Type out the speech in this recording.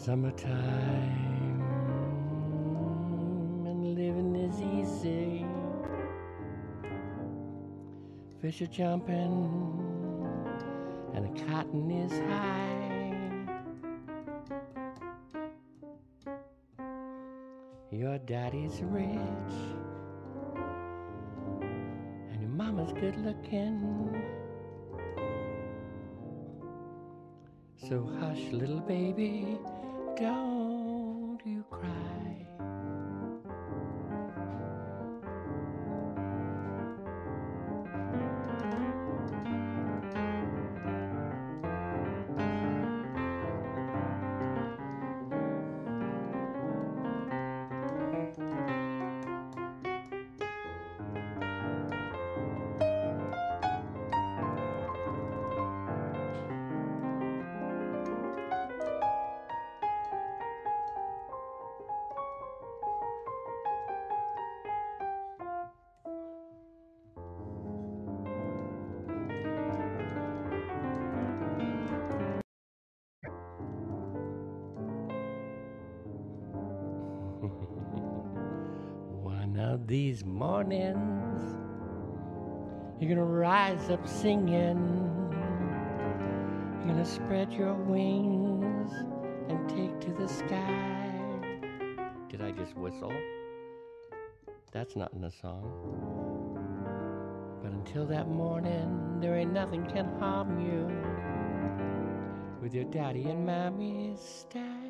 Summertime and living is easy. Fish are jumping and the cotton is high. Your daddy's rich and your mama's good looking. So hush, little baby, don't you cry. One of these mornings, you're gonna rise up singing. You're gonna spread your wings and take to the sky. Did I just whistle? That's not in the song. But until that morning, there ain't nothing can harm you with your daddy and mommy's style.